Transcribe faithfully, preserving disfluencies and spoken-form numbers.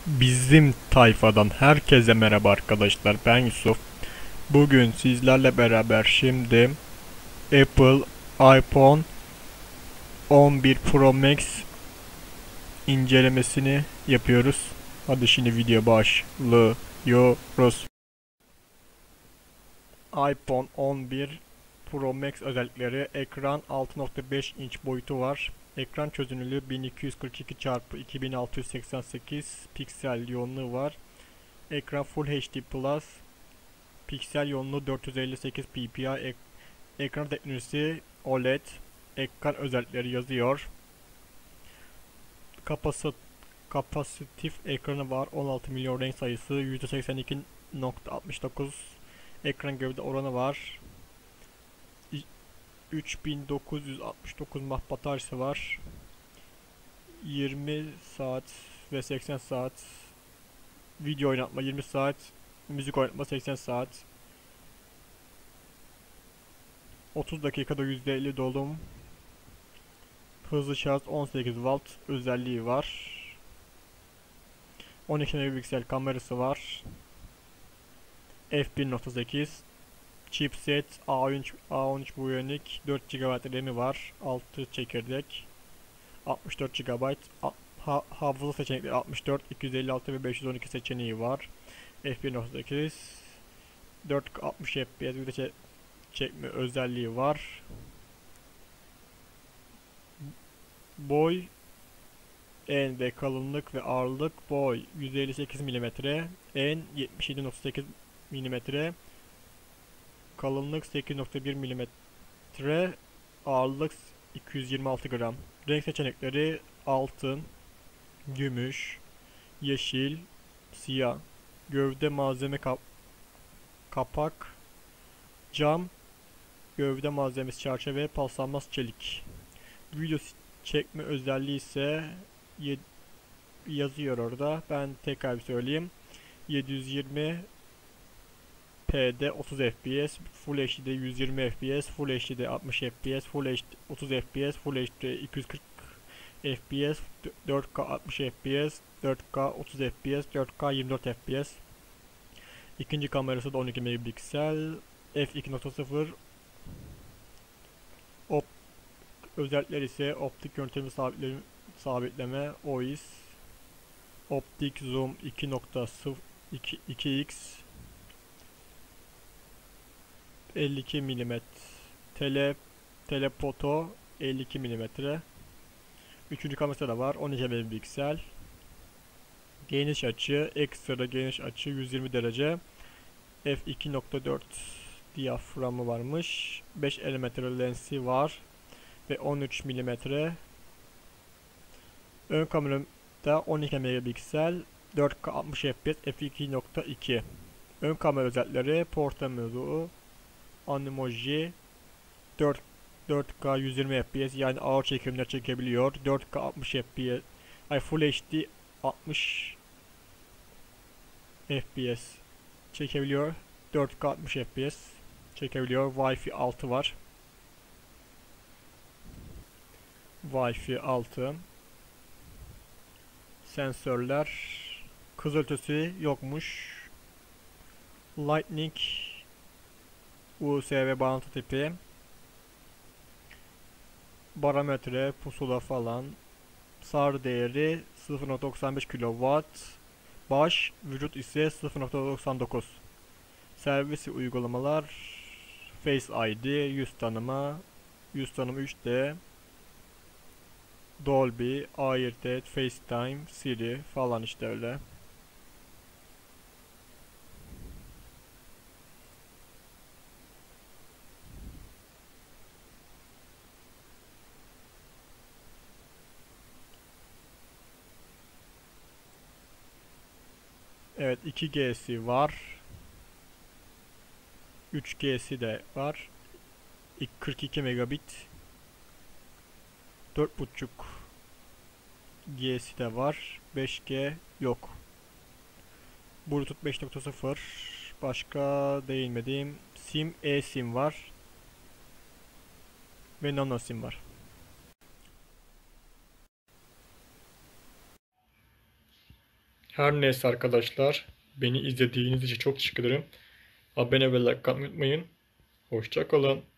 Bizim tayfadan herkese merhaba arkadaşlar. Ben Yusuf. Bugün sizlerle beraber şimdi Apple iPhone on bir Pro Max incelemesini yapıyoruz. Hadi şimdi video başlıyoruz. iPhone on bir Pro Max özellikleri: ekran altı nokta beş inç boyutu var. Ekran çözünürlüğü bin iki yüz kırk iki çarpı iki bin altı yüz seksen sekiz piksel yoğunluğu var. Ekran Full H D Plus. Piksel yoğunluğu dört yüz elli sekiz ppi. Ek ekran teknolojisi O L E D. Ekran özellikleri yazıyor. Kapasit Kapasitif ekranı var. on altı milyon renk sayısı. yüzde seksen iki nokta altmış dokuz ekran gövde oranı var. üç bin dokuz yüz altmış dokuz mAh bataryası var. yirmi saat ve seksen saat video oynatma, yirmi saat müzik oynatma, seksen saat. otuz dakikada yüzde elli dolum. Hızlı şarj on sekiz watt özelliği var. on iki megapiksel kamerası var. f bir nokta sekiz chipset A on üç A on üç Bionic, dört gigabayt RAM'i var. altı çekirdek, altmış dört gigabayt. Ha hafıza seçenekleri altmış dört, iki yüz elli altı ve beş yüz on iki seçeneği var. f bir nokta sekiz dört K altmış F P S video çekme özelliği var. Boy, en ve kalınlık ve ağırlık: boy yüz elli sekiz milimetre, en yetmiş yedi nokta sekiz milimetre, kalınlık sekiz nokta bir milimetre, ağırlık iki yüz yirmi altı gram. Renk seçenekleri: altın, gümüş, yeşil, siyah. Gövde malzeme kap kapak, cam. Gövde malzemesi çerçeve, paslanmaz çelik. Video çekme özelliği ise yazıyor orada. Ben tekrar bir söyleyeyim. yedi yüz yirmi p'de otuz F P S, Full H D'de yüz yirmi F P S, Full H D'de altmış F P S, Full H D otuz F P S, Full H D iki yüz kırk F P S, dört K altmış F P S, dört K otuz F P S, dört K yirmi dört F P S. İkinci kamerası da on iki megapiksel, f iki nokta sıfır. Op özellikler ise optik görüntüleme sabitleme, sabitleme O I S, optik zoom iki nokta sıfır iki x, elli iki milimetre, tele telefoto elli iki milimetre. Üçüncü kamerası da var, on iki megapiksel. Geniş açı, ekstra geniş açı yüz yirmi derece. f iki nokta dört diyaframı varmış. beş milimetre lensi var ve on üç milimetre. Ön kamerada on iki megapiksel, dört K altmış F P S, f iki nokta iki. Ön kamera özellikleri: portre modu, animoji, dört K yüz yirmi F P S, yani ağır çekimler çekebiliyor. dört K altmış F P S, ay Full H D altmış F P S çekebiliyor. dört K altmış F P S çekebiliyor. Wi-Fi altı var. Wi-Fi altı. Sensörler: kızılötesi yokmuş. Lightning U S B bağlantı tipi. Barometre, pusula falan. SAR değeri sıfır nokta doksan beş kilowatt. Baş, vücut ise sıfır nokta doksan dokuz. Servis uygulamalar: Face I D, yüz tanıma, yüz tanıma üç D, Dolby, AirTag, FaceTime, Siri falan, işte öyle. Evet, iki G'si var. üç G'si de var. kırk iki megabit. dört buçuk G'si de var. beş G yok. Bluetooth beş nokta sıfır. Başka değinmediğim SIM, eSIM var. Ve nano SIM var. Her neyse arkadaşlar, beni izlediğiniz için çok teşekkür ederim. Abone ve like atmayı unutmayın. Hoşça kalın.